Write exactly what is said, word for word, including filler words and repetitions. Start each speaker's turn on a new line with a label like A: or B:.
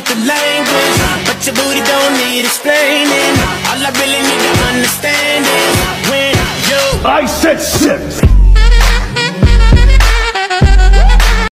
A: the language, but your booty don't need explaining. All I really need to understand is when you
B: I said sit!